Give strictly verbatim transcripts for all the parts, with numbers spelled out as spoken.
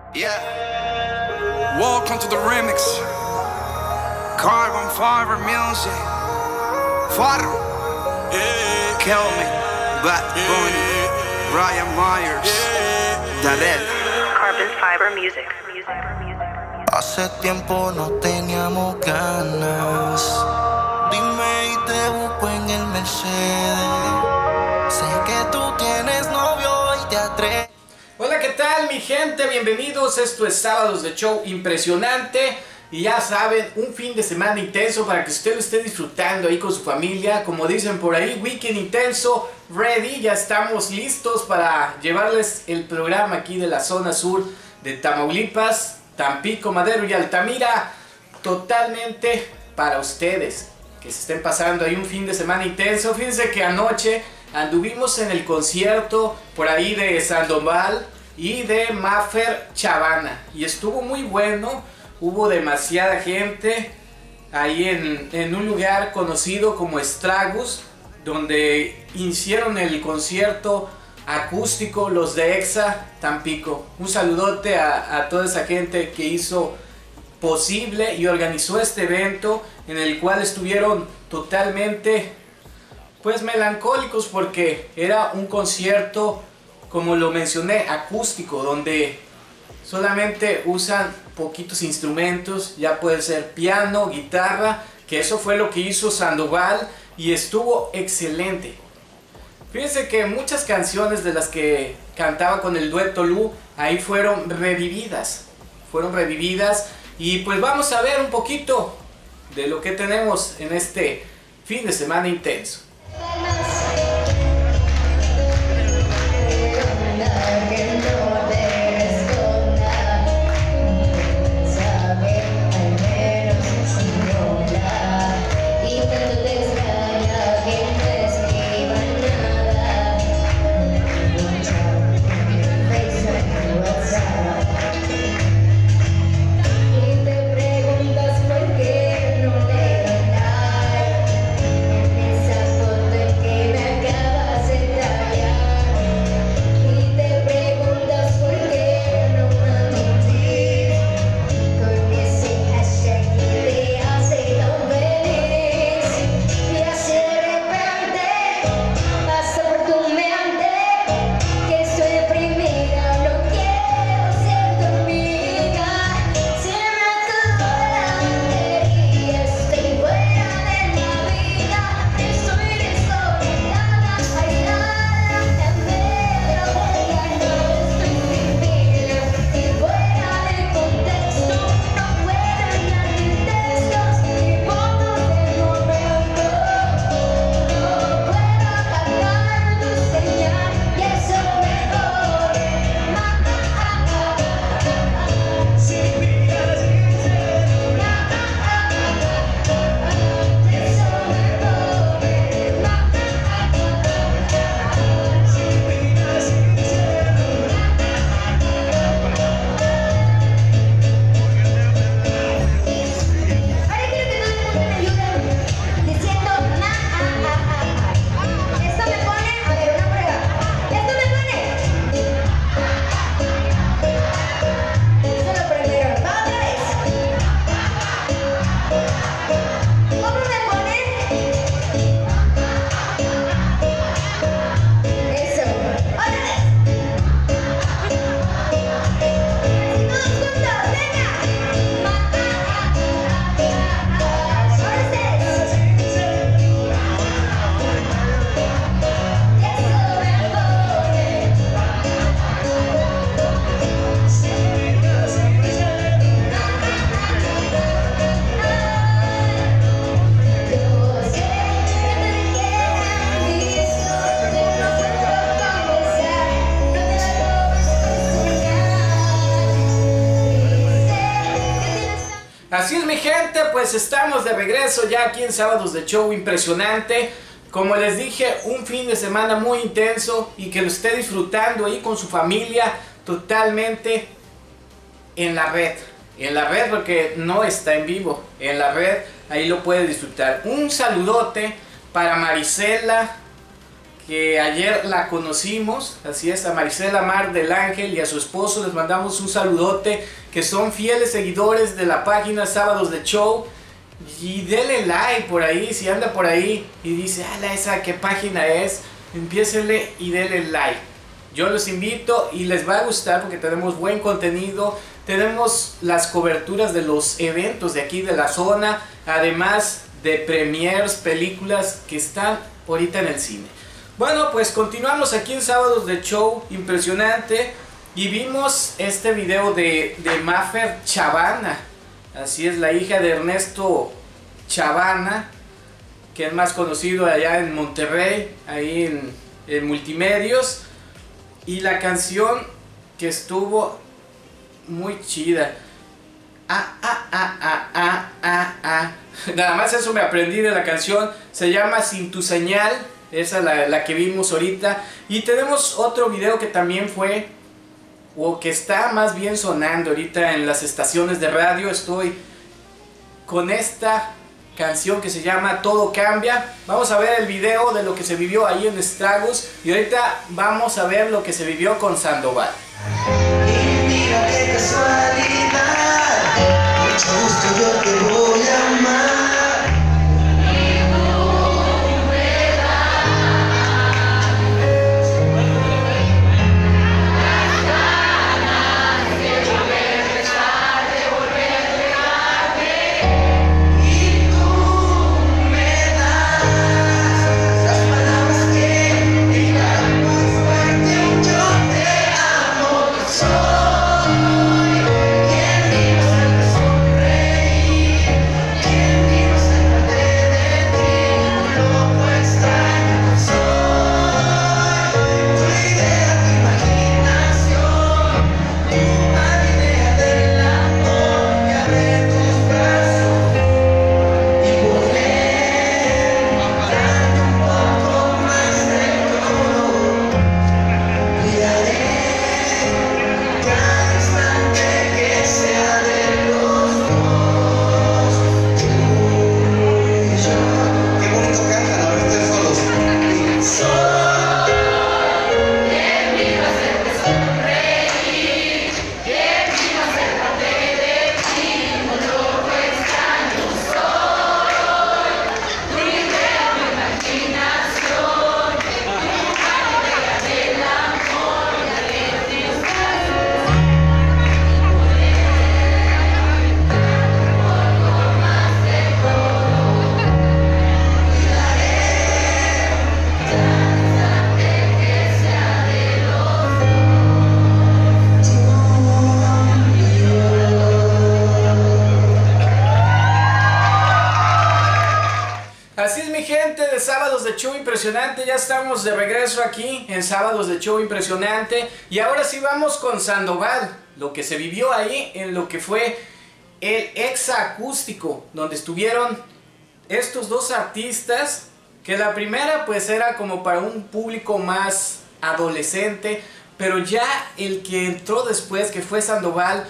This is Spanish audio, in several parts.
Yeah. Welcome to the remix. Carbon Fiber Music. Faro. Yeah. Kelvin. Bad Bunny. Ryan Myers. Darrell. Carbon Fiber Music. Music. Hace tiempo no teníamos ganas. Dime y te busco en el Mercedes. Sé que tú tienes novio y te atreves. Hola, ¿qué tal mi gente? Bienvenidos, esto es Sábados de Show Impresionante. Y ya saben, un fin de semana intenso para que usted lo esté disfrutando ahí con su familia. Como dicen por ahí, weekend intenso, ready. Ya estamos listos para llevarles el programa aquí de la zona sur de Tamaulipas, Tampico, Madero y Altamira. Totalmente para ustedes, que se estén pasando ahí un fin de semana intenso. Fíjense que anoche anduvimos en el concierto por ahí de Sandoval y de Mafer Chavana. Y estuvo muy bueno, hubo demasiada gente ahí en, en un lugar conocido como Estragus, donde hicieron el concierto acústico los de Exa Tampico. Un saludote a, a toda esa gente que hizo posible y organizó este evento, en el cual estuvieron totalmente pues melancólicos, porque era un concierto, como lo mencioné, acústico, donde solamente usan poquitos instrumentos. Ya puede ser piano, guitarra, que eso fue lo que hizo Sandoval y estuvo excelente. Fíjense que muchas canciones de las que cantaba con el dueto Lu ahí fueron revividas, fueron revividas y pues vamos a ver un poquito de lo que tenemos en este fin de semana intenso. Así es mi gente, pues estamos de regreso ya aquí en Sábados de Show Impresionante. Como les dije, un fin de semana muy intenso y que lo esté disfrutando ahí con su familia totalmente en la red. En la red, porque no está en vivo, en la red, ahí lo puede disfrutar. Un saludote para Marisela, que ayer la conocimos, así es, a Marisela Mar del Ángel y a su esposo les mandamos un saludote, que son fieles seguidores de la página Sábados de Show. Y denle like por ahí, si anda por ahí y dice, ala, esa qué página es, empiécenle y denle like. Yo los invito y les va a gustar porque tenemos buen contenido, tenemos las coberturas de los eventos de aquí de la zona, además de premiers, películas que están ahorita en el cine. Bueno, pues continuamos aquí en Sábados de Show Impresionante y vimos este video de, de Mafer Chavana, así es, la hija de Ernesto Chavana, que es más conocido allá en Monterrey, ahí en, en Multimedios, y la canción que estuvo muy chida. Ah, ah, ah, ah, ah, ah, ah. Nada más eso me aprendí de la canción, se llama Sin Tu Señal. Esa es la, la que vimos ahorita. Y tenemos otro video que también fue, o que está más bien sonando ahorita en las estaciones de radio. Estoy con esta canción que se llama Todo Cambia. Vamos a ver el video de lo que se vivió ahí en Estragos. Y ahorita vamos a ver lo que se vivió con Sandoval. Y mira qué casualidad, mucho gusto yo te voy a amar. Así es, mi gente de Sábados de Show Impresionante, ya estamos de regreso aquí en Sábados de Show Impresionante. Y ahora sí vamos con Sandoval, lo que se vivió ahí en lo que fue el Exa Acústico, donde estuvieron estos dos artistas, que la primera pues era como para un público más adolescente, pero ya el que entró después, que fue Sandoval,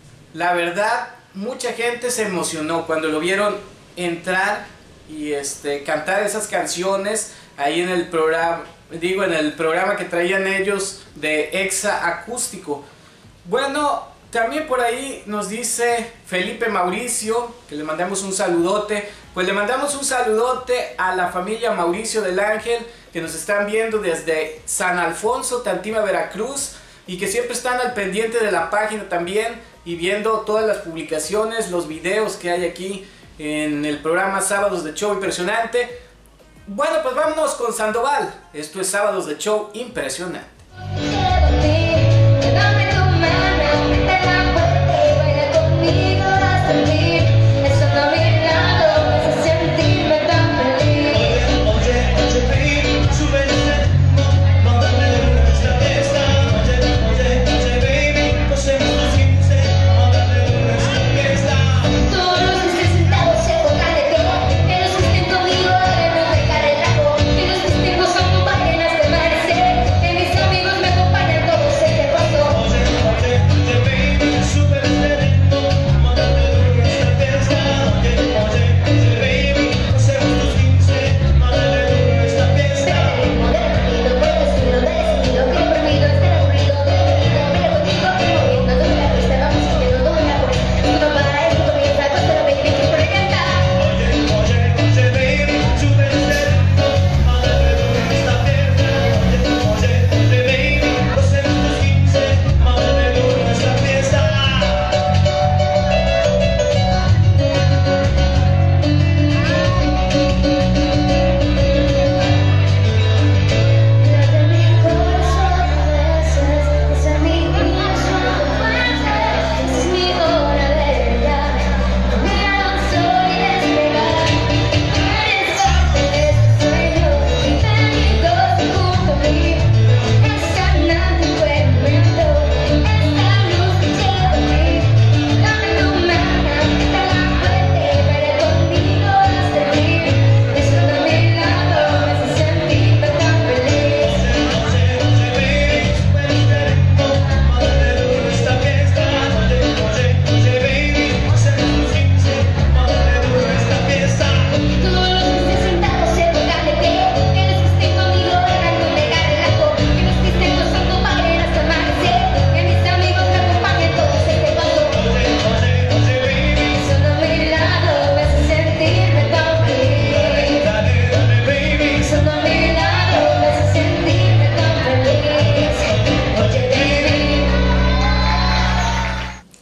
la verdad mucha gente se emocionó cuando lo vieron entrar y este, cantar esas canciones ahí en el programa, digo, en el programa que traían ellos de Exa Acústico. Bueno, también por ahí nos dice Felipe Mauricio, que le mandamos un saludote. Pues le mandamos un saludote a la familia Mauricio del Ángel, que nos están viendo desde San Alfonso, Tantima, Veracruz, y que siempre están al pendiente de la página también, y viendo todas las publicaciones, los videos que hay aquí en el programa Sábados de Show Impresionante. Bueno, pues vámonos con Sandoval. Esto es Sábados de Show Impresionante. Mis amigos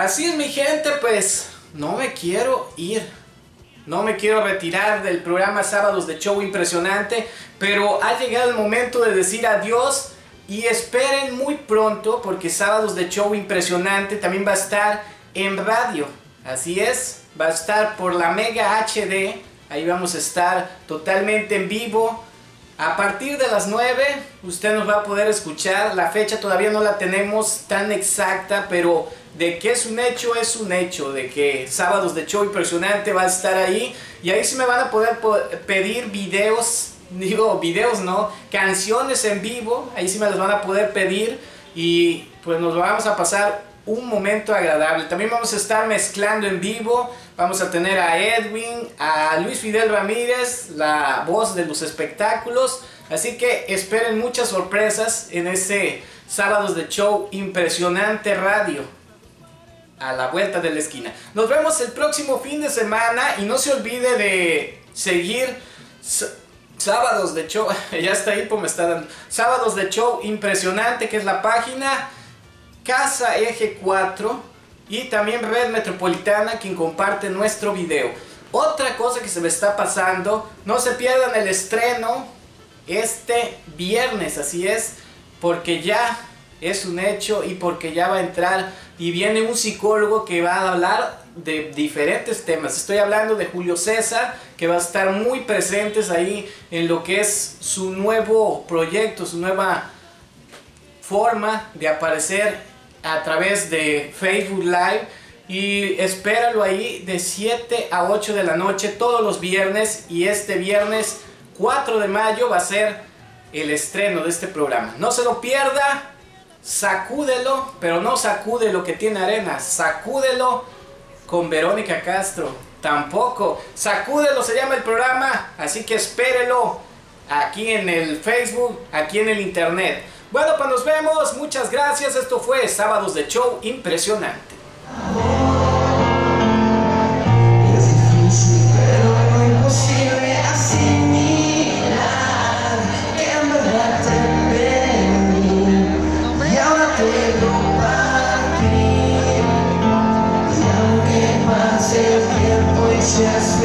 Así es, mi gente, pues no me quiero ir. No me quiero retirar del programa Sábados de Show Impresionante, pero ha llegado el momento de decir adiós y esperen muy pronto porque Sábados de Show Impresionante también va a estar en radio. Así es, va a estar por la Mega H D, ahí vamos a estar totalmente en vivo. A partir de las nueve usted nos va a poder escuchar, la fecha todavía no la tenemos tan exacta, pero de que es un hecho, es un hecho, de que Sábados de Show Impresionante va a estar ahí y ahí sí me van a poder pedir videos, digo videos no, canciones en vivo, ahí sí me las van a poder pedir y pues nos vamos a pasar un momento agradable. También vamos a estar mezclando en vivo, vamos a tener a Edwin, a Luis Fidel Ramírez, la voz de los espectáculos, así que esperen muchas sorpresas en ese Sábados de Show Impresionante Radio, a la vuelta de la esquina. Nos vemos el próximo fin de semana y no se olvide de seguir Sábados de Show, ya está ahí, pues me está dando, Sábados de Show Impresionante, que es la página, Casa Eje cuatro y también Red Metropolitana, quien comparte nuestro video. Otra cosa que se me está pasando, no se pierdan el estreno este viernes, así es, porque ya es un hecho y porque ya va a entrar y viene un psicólogo que va a hablar de diferentes temas. Estoy hablando de Julio César, que va a estar muy presentes ahí en lo que es su nuevo proyecto, su nueva forma de aparecer a través de Facebook Live, y espéralo ahí de siete a ocho de la noche todos los viernes, y este viernes cuatro de mayo va a ser el estreno de este programa. No se lo pierda, sacúdelo, pero no sacude lo que tiene arena, sacúdelo con Verónica Castro, tampoco, sacúdelo se llama el programa, así que espérelo aquí en el Facebook, aquí en el internet. Bueno, pues nos vemos, muchas gracias, esto fue Sábados de Show Impresionante. Es difícil, pero no imposible asimilar que en verdad te perdí y ahora tengo partir. Y aunque pase el tiempo y seas